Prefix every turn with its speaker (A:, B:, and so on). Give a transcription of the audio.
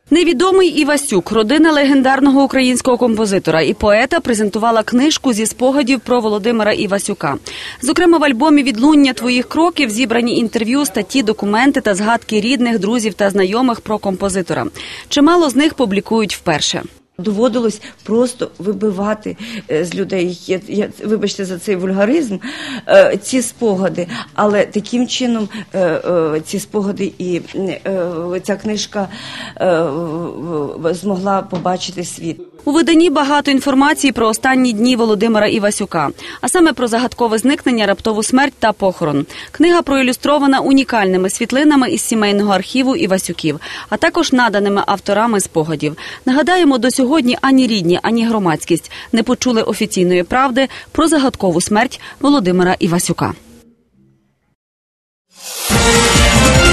A: Невідомий Івасюк, родина легендарного українського композитора і поета, презентувала книжку зі спогадів про Володимира Івасюка. Зокрема, в альбомі «Відлуння твоїх кроків» зібрані інтерв'ю, статті, документи та згадки рідних, друзів та знайомих про композитора. Чимало з них публікують вперше.
B: Доводилось просто вибивати з людей, вибачте за цей вульгаризм, ці спогади. Але таким чином ці спогади і ця книжка змогла побачити світ.
A: У виданні багато інформації про останні дні Володимира Івасюка, а саме про загадкове зникнення, раптову смерть та похорон. Книга проілюстрована унікальними світлинами із сімейного архіву Івасюків, а також наданими авторами спогадів. Нагадаємо, до сьогодні ані рідні, ані громадськість не почули офіційної правди про загадкову смерть Володимира Івасюка.